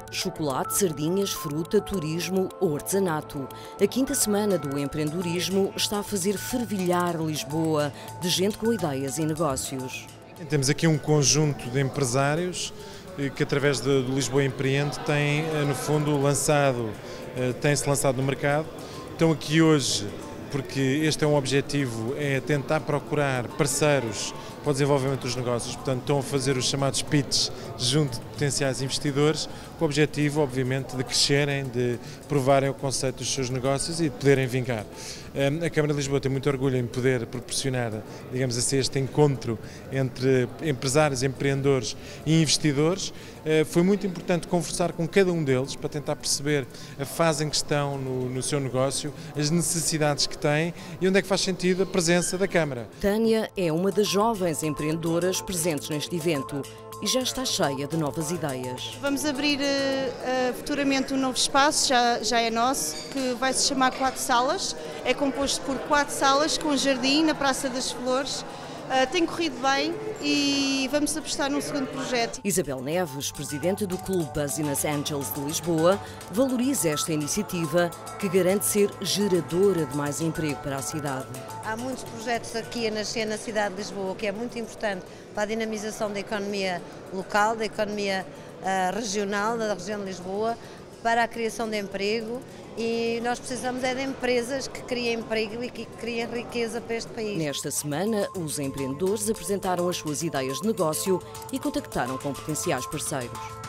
Chocolate, sardinhas, fruta, turismo ou artesanato. A quinta semana do empreendedorismo está a fazer fervilhar Lisboa de gente com ideias e negócios. Temos aqui um conjunto de empresários que através do Lisboa Empreende tem, no fundo, tem-se lançado no mercado. Estão aqui hoje porque este é um objetivo, é tentar procurar parceiros para o desenvolvimento dos negócios, portanto estão a fazer os chamados pitches junto de potenciais investidores, com o objetivo, obviamente, de crescerem, de provarem o conceito dos seus negócios e de poderem vingar. A Câmara de Lisboa tem muito orgulho em poder proporcionar, digamos assim, este encontro entre empresários, empreendedores e investidores. Foi muito importante conversar com cada um deles para tentar perceber a fase em que estão no seu negócio, as necessidades que têm e onde é que faz sentido a presença da Câmara. Tânia é uma das jovens empreendedoras presentes neste evento e já está cheia de novas ideias. Vamos abrir futuramente um novo espaço, já é nosso, que vai se chamar 4 Salas. É composto por 4 salas com jardim na Praça das Flores. Tem corrido bem e vamos apostar num segundo projeto. Isabel Neves, presidente do Clube Business Angels de Lisboa, valoriza esta iniciativa que garante ser geradora de mais emprego para a cidade. Há muitos projetos aqui a nascer na cidade de Lisboa, que é muito importante para a dinamização da economia local, da economia regional, da região de Lisboa, para a criação de emprego. E nós precisamos de empresas que criem emprego e que criem riqueza para este país. Nesta semana, os empreendedores apresentaram as suas ideias de negócio e contactaram com potenciais parceiros.